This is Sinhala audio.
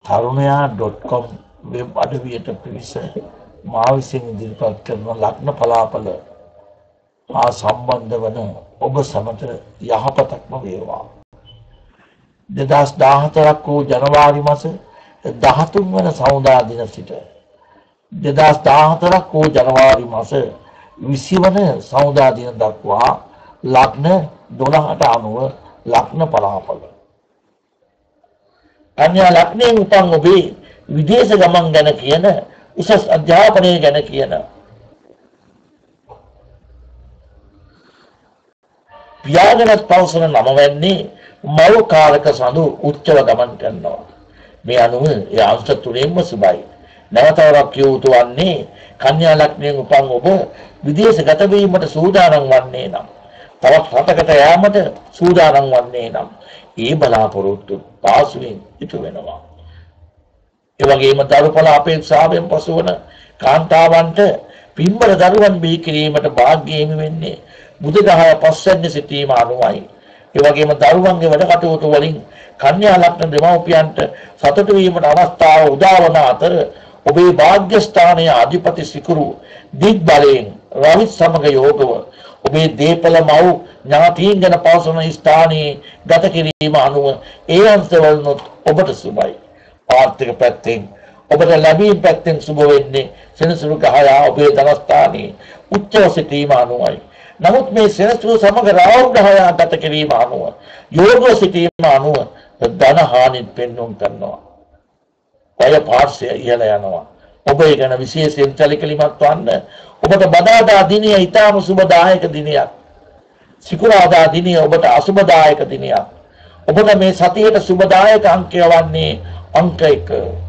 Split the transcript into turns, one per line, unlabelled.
tarunaya.com වෙබ් අඩවියට පිවිස මා විසින් ඉදිරිපත් කරන ලග්න පලාපල හා සම්බන්ධ වන ඔබ සමට යහපතක්ම වේවා. 2014 වූ ජනවාරි මාස 13 වන සවුදා දින සිට 2014 වූ ජනවාරි මාස 20 වන සවුදා දින දක්වා ලග්න 12ට අනුව ලග්න පලාපල. කන්‍යා ලග්නයෙන් උපන් ඔබේ විදේශ ගමන් ගැන කියන උසස් අධ්‍යාපනය ගැන කියන පියාගනත් පවසන නම වෙන්නේ මල් කාලක සඳු උච්චව ගමන් කරනවා. මේ අනුව ඒ අංශ තුනෙන්ම සුබයි. නැවතවරක් කිය යුතු වන්නේ කන්‍යා ලග්නයෙන් උපන් ඔබ විදේශගත වීමට සූදානම් වන්නේ නම් තවත් රටකට යාමට සූදානම් වන්නේ නම් ඒ බලාපොරොත්තු පාසුවෙන් ඉටු වෙනවා. ඒ වගේම දරුඵල අපේක්ෂාවෙන් පසුවන කාන්තාවන්ට පින්බර දරුවන් බිහි කිරීමට වාග්ය හිමි වෙන්නේ බුදුදහම පස්වැන්නේ සිටීම අනුවයි. ඒ වගේම දරුවන්ගේ වැඩ කටයුතු වලින් කන්‍යා ලග්න දෙමව්පියන්ට සතුටු වීමට අවස්ථාව උදා වන අතර ඔබේ වාග්ය ස්ථානයේ අධිපති සිකුරු දිග් බලයෙන් රවි සමග යෝගව ඔබේ දීපල මව් ඥාතීන් ගැන පවසන ස්ථානයේ ගත කිරීම අනුව ඒ අංශවලුත් ඔබට සුබයි. ආර්ථික පැත්තෙන් ඔබට ලැබීම් පැත්තෙන් සුබ වෙන්නේ සෙනසුරු ගහයා ඔබේ ධනස්ථානයේ උච්චව සිටීම අනුවයි. නමුත් මේ සෙනසුරු සමග රාහු ගහයා ගත කිරීම අනුව යෝගව සිටීම අනුව ධන හානි පෙන්වුම් කරනවා. ඔය පාර්ශ්වය ඉහළ යනවා. ඔබ ඒ ගැන විශේෂයෙන් සැලකිලිමත් වන්න. ඔබට බදාදා දිනය ඊටම සුබදායක දිනයක්. සිකුරාදා දිනය ඔබට අසුබදායක දිනයක්. ඔබට මේ සතියේට සුබදායක අංකය වන්නේ अंक 1